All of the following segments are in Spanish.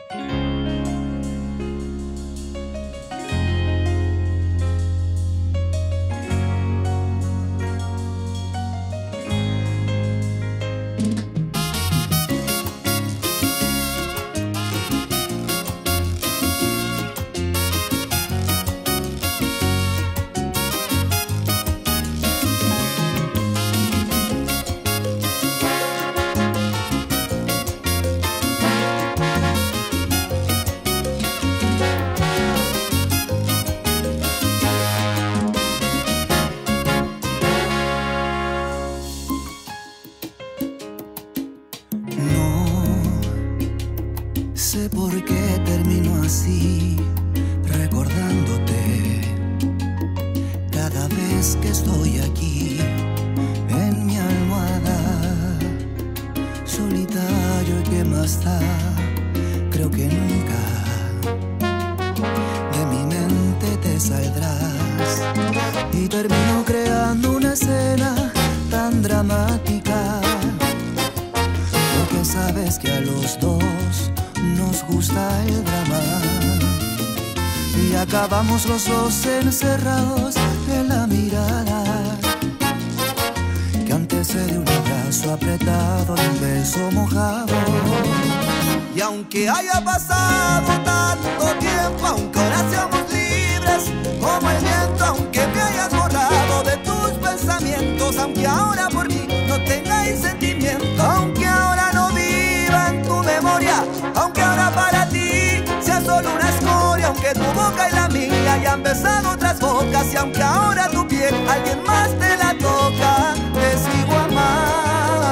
Sé por qué termino así, recordándote cada vez que estoy aquí en mi almohada, solitario. ¿Y qué más da? Creo que nunca de mi mente te saldrás, y termino creando una escena tan dramática, porque sabes que a los dos nos gusta el drama, y acabamos los dos encerrados en la mirada que antecede un abrazo apretado y un beso mojado. Y aunque haya pasado tanto tiempo, aunque ahora seamos libres como el viento, aunque me hayas borrado de tus pensamientos, aunque ahora por mí no tengáis sentimiento, aunque ahora no viva en tu memoria, aunque ahora para ti sea solo una escoria, aunque tu boca y la mía hayan besado otras bocas, y aunque ahora tu piel alguien más te la toca, te sigo amando.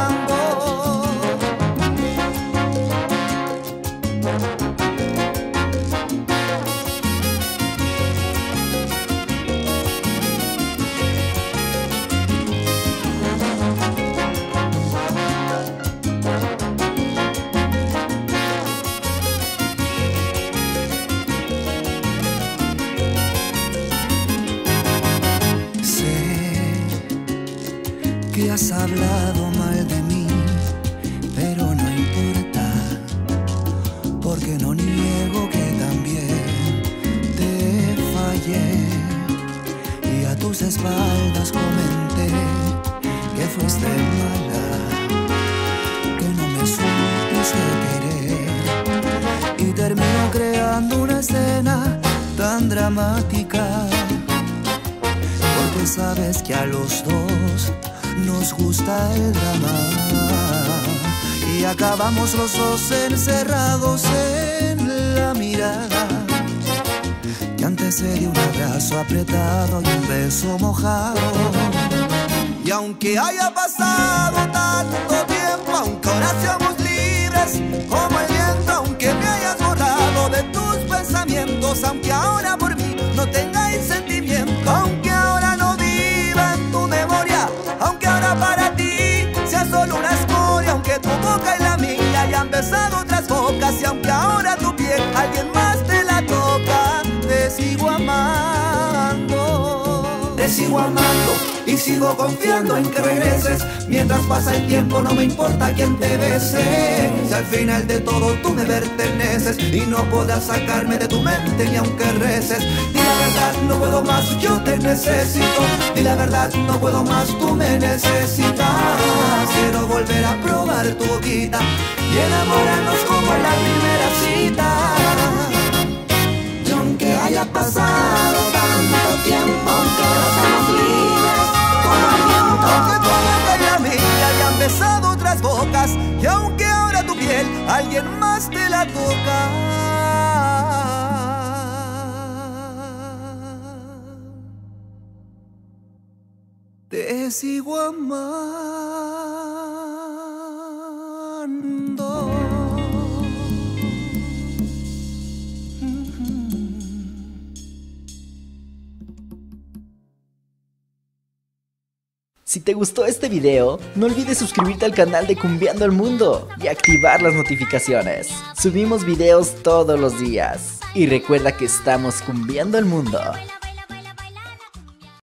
Que has hablado mal de mí, pero no importa, porque no niego que también te fallé, y a tus espaldas comenté que fuiste mala, que no me supiste querer, y termino creando una escena tan dramática, porque sabes que a los dos nos gusta el drama, y acabamos los dos encerrados en la mirada que antecede un abrazo apretado y un beso mojado. Y aunque haya pasado tanto tiempo, aunque ahora seamos libres como el viento, aunque me hayas borrado de tus pensamientos, aunque ahora por mí no tengáis sentimiento, aunque ahora no viva en tu memoria, aunque ahora para ti sea solo una escoria, aunque tu boca y la mía hayan besado otras bocas, y aunque ahora tu piel alguien más te la toca, te sigo amando. Te sigo amando y sigo confiando en que regreses. Mientras pasa el tiempo no me importa quién te bese, si al final de todo tú me perteneces y no podrás sacarme de tu mente ni aunque reces. Di la verdad, no puedo más, yo te necesito. Di la verdad, no puedo más, tú me necesitas. Quiero volver a probar tu boquita y enamorarnos como en la primera cita. Y aunque haya pasado tanto tiempo, aunque ahora seamos libres como el viento, aunque tu boca y la mía hayan besado otras bocas, y aunque ahora tu piel alguien más te la toca, te sigo amando. Si te gustó este video, no olvides suscribirte al canal de Cumbiando el Mundo y activar las notificaciones. Subimos videos todos los días. Y recuerda que estamos cumbiando el mundo.